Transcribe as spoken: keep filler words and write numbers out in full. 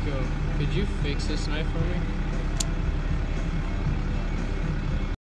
Yo, could you fix this knife for me?